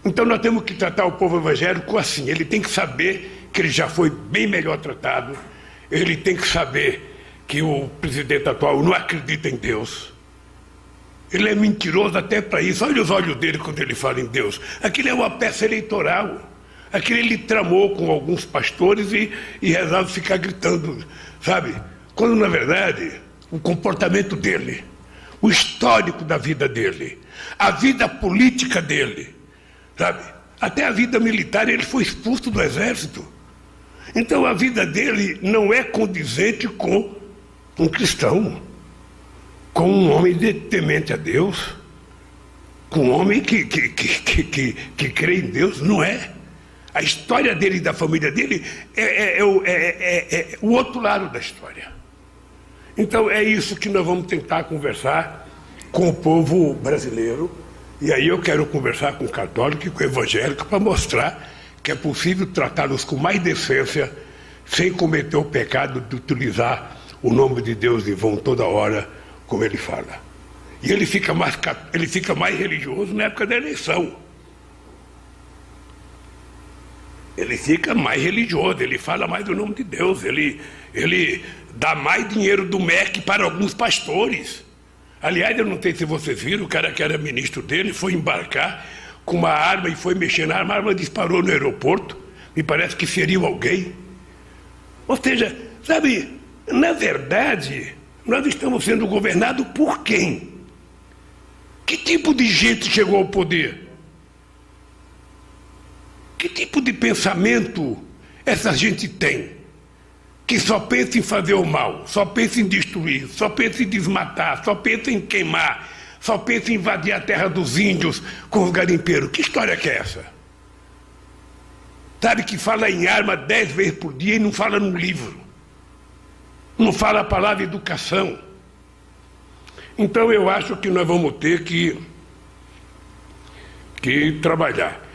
Então nós temos que tratar o povo evangélico assim. Ele tem que saber que ele já foi bem melhor tratado. Ele tem que saber que o presidente atual não acredita em Deus. Ele é mentiroso até para isso. Olha os olhos dele quando ele fala em Deus. Aquilo é uma peça eleitoral. Aquilo ele tramou com alguns pastores e resolve ficar gritando, sabe? Quando, na verdade, o comportamento dele, o histórico da vida dele, a vida política dele, sabe? Até a vida militar, ele foi expulso do exército. Então a vida dele não é condizente com um cristão, com um homem temente a Deus, com um homem que crê em Deus, não é. A história dele e da família dele é o outro lado da história. Então é isso que nós vamos tentar conversar com o povo brasileiro. E aí eu quero conversar com o católico e com o evangélico para mostrar que é possível tratá-los com mais decência, sem cometer o pecado de utilizar o nome de Deus em vão toda hora, como ele fala. E ele fica mais religioso na época da eleição. Ele fica mais religioso, ele fala mais do nome de Deus, ele dá mais dinheiro do MEC para alguns pastores. Aliás, eu não sei se vocês viram, o cara que era ministro dele foi embarcar com uma arma e foi mexer na arma, a arma disparou no aeroporto, me parece que feriu alguém. Ou seja, sabe, na verdade, nós estamos sendo governados por quem? Que tipo de gente chegou ao poder? Que tipo de pensamento essa gente tem? Que só pensa em fazer o mal, só pensa em destruir, só pensa em desmatar, só pensa em queimar, só pensa em invadir a terra dos índios com os garimpeiros. Que história que é essa? Sabe, que fala em arma 10 vezes por dia e não fala num livro. Não fala a palavra educação. Então eu acho que nós vamos ter que trabalhar.